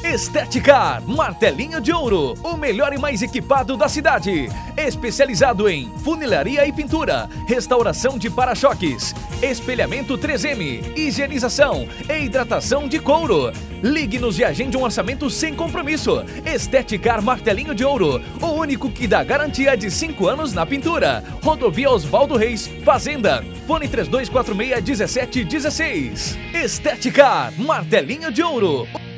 Estética Martelinho de Ouro, o melhor e mais equipado da cidade. Especializado em funilaria e pintura, restauração de para-choques, espelhamento 3M, higienização e hidratação de couro. Ligue-nos e agende um orçamento sem compromisso. Estética Martelinho de Ouro, o único que dá garantia de 5 anos na pintura. Rodovia Osvaldo Reis, Fazenda. Fone 3246-1716. Estética Martelinho de Ouro.